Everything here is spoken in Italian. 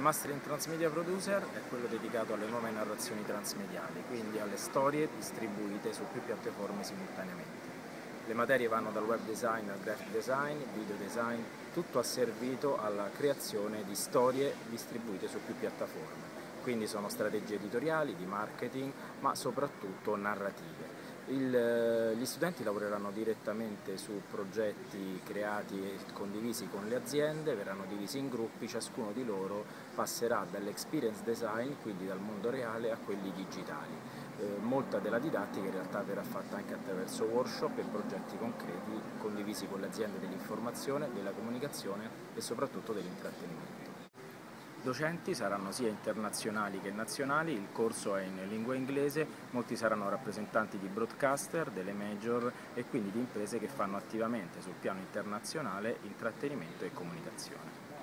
Mastering Transmedia Producer è quello dedicato alle nuove narrazioni transmediali, quindi alle storie distribuite su più piattaforme simultaneamente. Le materie vanno dal web design al graphic design, video design, tutto asservito alla creazione di storie distribuite su più piattaforme. Quindi sono strategie editoriali, di marketing, ma soprattutto narrative. Gli studenti lavoreranno direttamente su progetti creati e condivisi con le aziende, verranno divisi in gruppi, ciascuno di loro passerà dall'experience design, quindi dal mondo reale, a quelli digitali. Molta della didattica in realtà verrà fatta anche attraverso workshop e progetti concreti condivisi con le aziende dell'informazione, della comunicazione e soprattutto dell'intrattenimento. Docenti saranno sia internazionali che nazionali, il corso è in lingua inglese, molti saranno rappresentanti di broadcaster, delle major e quindi di imprese che fanno attivamente sul piano internazionale intrattenimento e comunicazione.